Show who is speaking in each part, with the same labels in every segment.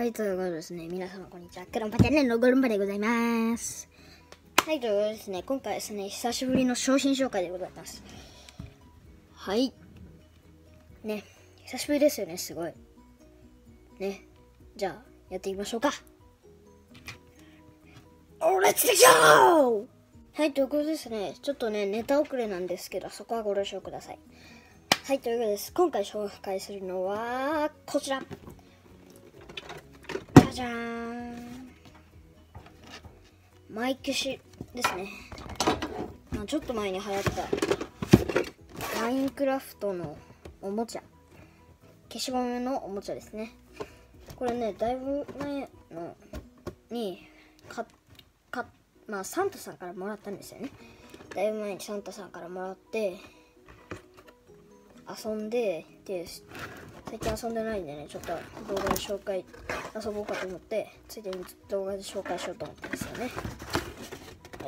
Speaker 1: はい、ということでですね、皆様こんにちは。クロンパチャンネルのゴルンバでございます。はい、ということでですね、今回はですね、久しぶりの商品紹介でございます。はい。ね、久しぶりですよね、すごい。ね、じゃあ、やっていきましょうか。レッツゴー！はい、ということでですね、ちょっとね、ネタ遅れなんですけど、そこはご了承ください。はい、ということです。今回紹介するのは、こちら。じゃじゃーん。マイ消しですね。ちょっと前に流行ったマインクラフトのおもちゃ、消しゴムのおもちゃですね。これね、だいぶ前のにまあサンタさんからもらったんですよね。だいぶ前にサンタさんからもらって遊んで、最近遊んでないんでね、ちょっと動画で紹介遊ぼうかと思って、ついでに動画で紹介しようと思ったんですよね。はい。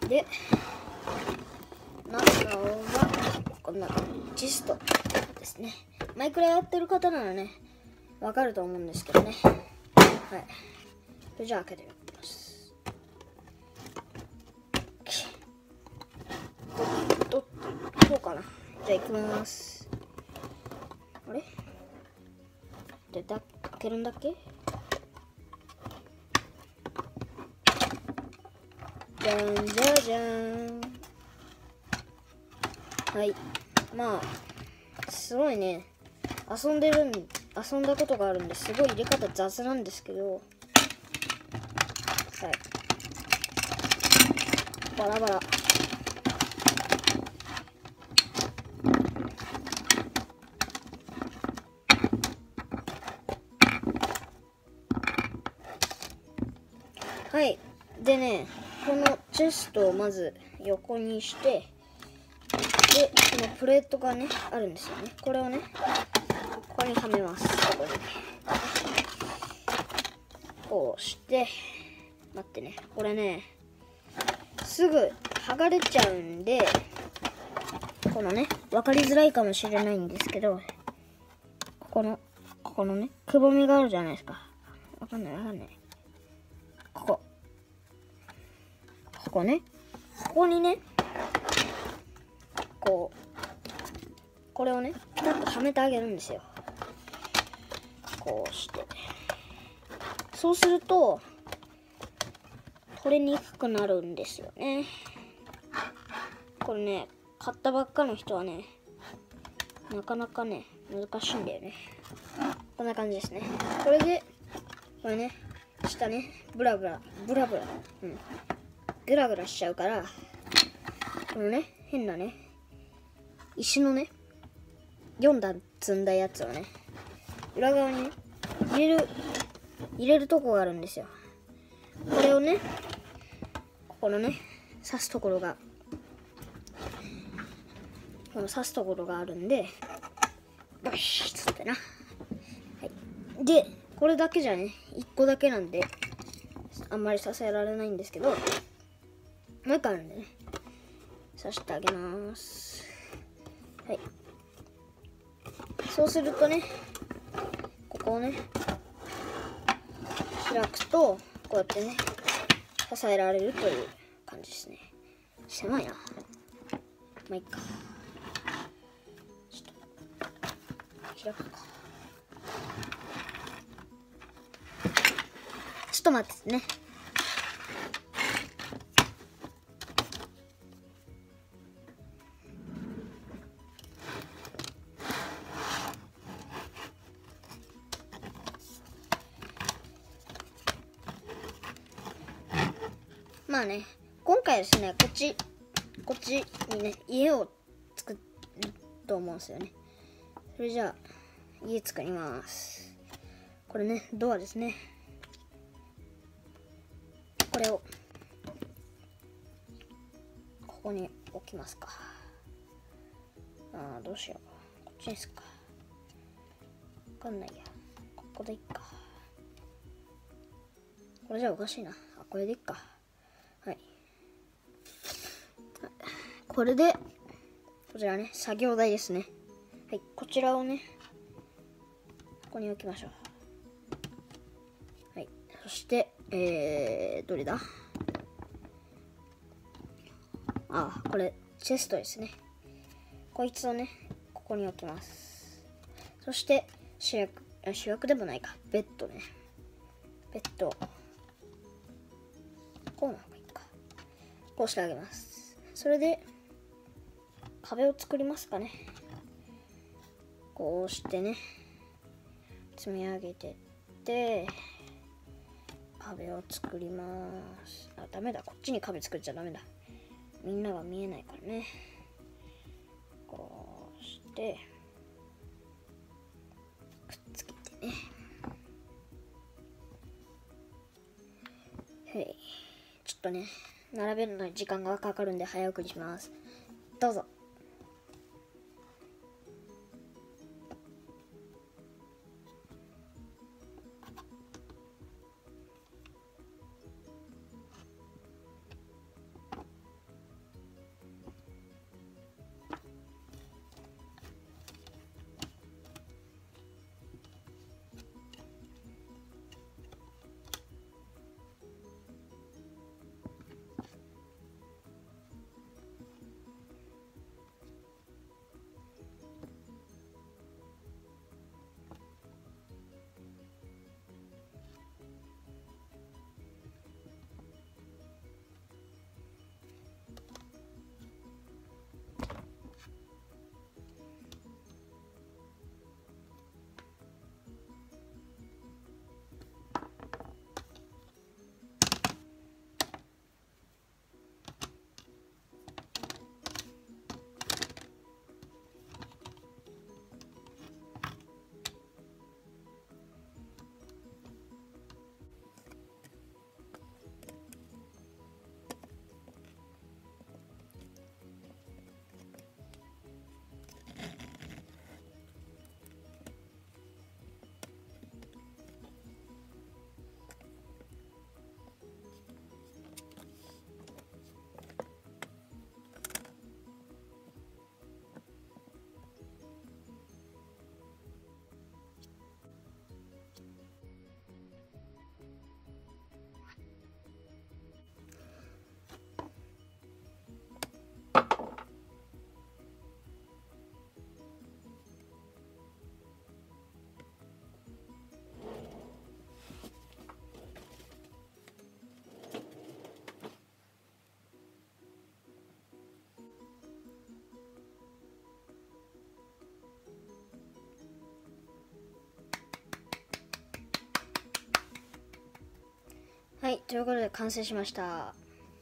Speaker 1: で、中はこんなジストですね。マイクラやってる方ならね、わかると思うんですけどね。はい。これじゃあ開けてみます。どうかな。じゃあ行きます。あれ？で、開けるんだっけ？じゃんじゃじゃん。はい。まあ、すごいね、遊んだことがあるんですごい入れ方雑なんですけど、はい。バラバラ。はい。でね、このチェストをまず横にして、で、このプレートがね、あるんですよね。これをね、ここにはめます。ここに。こうして、待ってね、これね、すぐ剥がれちゃうんで、このね、わかりづらいかもしれないんですけど、ここのね、くぼみがあるじゃないですか。わかんない。ここね、ここにね、これをね、ピタッとはめてあげるんですよ。こうして。そうすると、取れにくくなるんですよね。これね、買ったばっかの人はね、なかなかね、難しいんだよね。こんな感じですね。これで、これね、下ね、ブラグラしちゃうから、このね、変なね、石のね、4段積んだやつをね、裏側にね、入れるとこがあるんですよ。これをね、ここのね、刺すところがあるんで、よしっつってな。はい。で、これだけじゃね、1個だけなんで、あんまりさせられないんですけど、もう1個あるんでね、刺してあげます。はい。そうするとね、ここをね、開くと、こうやってね、支えられるという感じですね。狭いな。まあいいか。ちょっと、開くか。ちょっと待ってね。まあね、今回ですね、こっちにね、家を作ると思うんですよね。それじゃあ、家作ります。これね、ドアですね。これを、ここに置きますか。どうしよう。こっちにすか。わかんないや。ここでいっか。これじゃおかしいな。これでいっか。はい。これで、こちらね、作業台ですね。はい、こちらをね、ここに置きましょう。 そして、どれだ？これチェストですね。こいつをね、ここに置きます。そして主役でもないか、ベッドね。ベッドこうなのがいいか。こうしてあげます。それで壁を作りますかね。こうしてね、積み上げてって壁を作ります。ダメだ、こっちに壁作っちゃダメだ。みんなが見えないからね。こうしてくっつけてね。はい、ちょっとね、並べるのに時間がかかるんで早送りします。どうぞ。はい、ということで完成しました。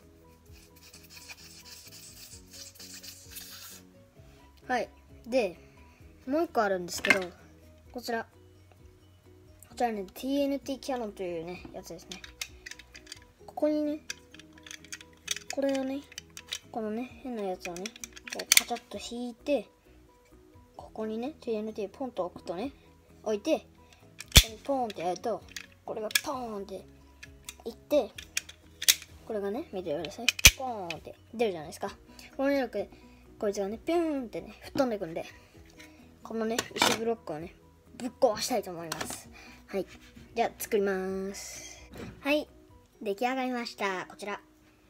Speaker 1: はい、でもう一個あるんですけど、こちらね、TNT キャノンというねやつですね。ここにね、これをね、このね変なやつをね、こうカチャッと引いて、ここにね TNT ポンと置くとね、置いてここにポンってやると、これがポーンっていって、これがね、見てください、ポーンって出るじゃないですか。この能力でこいつがねピューンってね吹っ飛んでいくんで、このね石ブロックをねぶっ壊したいと思います。はい、じゃあ作ります。はい、出来上がりました。こちら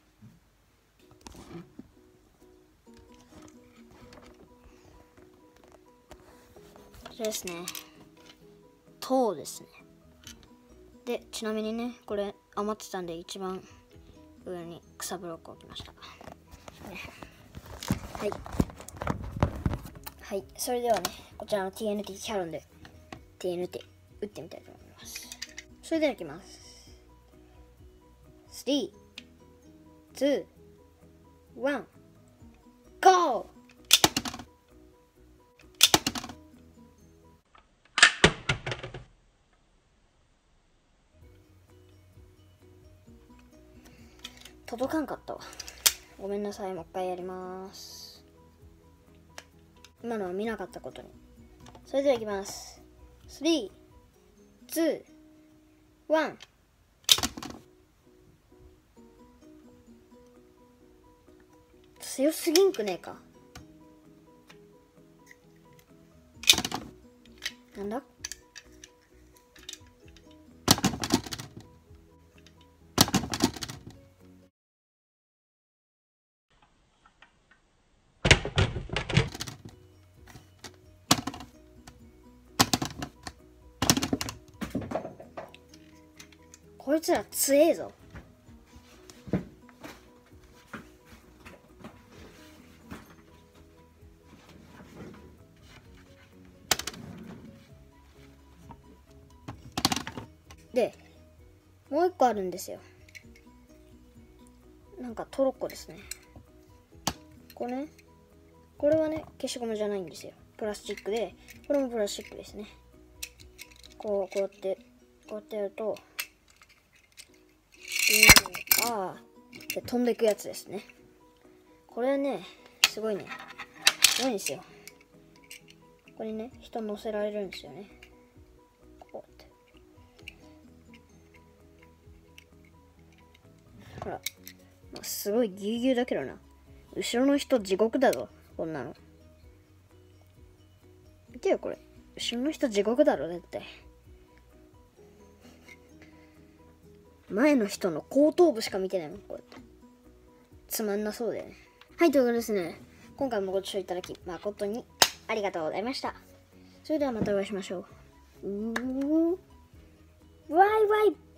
Speaker 1: ですね、塔ですね。で、ちなみにね、これ余ってたんで一番上に草ブロックを置きました。はいはい、それではね、こちらの TNT キャノンで TNT 打ってみたいと思います。それではいきます。3、2、1、GO！届かんかったわ。ごめんなさい、もう一回やります。今のは見なかったことに。それではいきます。3、2、1。強すぎんくねえか。なんだこいつら強えぞ。で、もう一個あるんですよ。なんかトロッコですね。これはね、消しゴムじゃないんですよ。プラスチックで、これもプラスチックですね。こうやってやると、で飛んでいくやつですね。これはね、すごいんですよ。ここにね、人乗せられるんですよね。こうやって。ほら、すごいぎゅうぎゅうだけどな。後ろの人地獄だぞ、こんなの。見てよ、これ。後ろの人地獄だろ、絶対。前の人の後頭部しか見てないもん、こうやって。つまんなそうだよね。はい、ということでですね、今回もご視聴いただき誠にありがとうございました。それではまたお会いしましょう。バイバイ。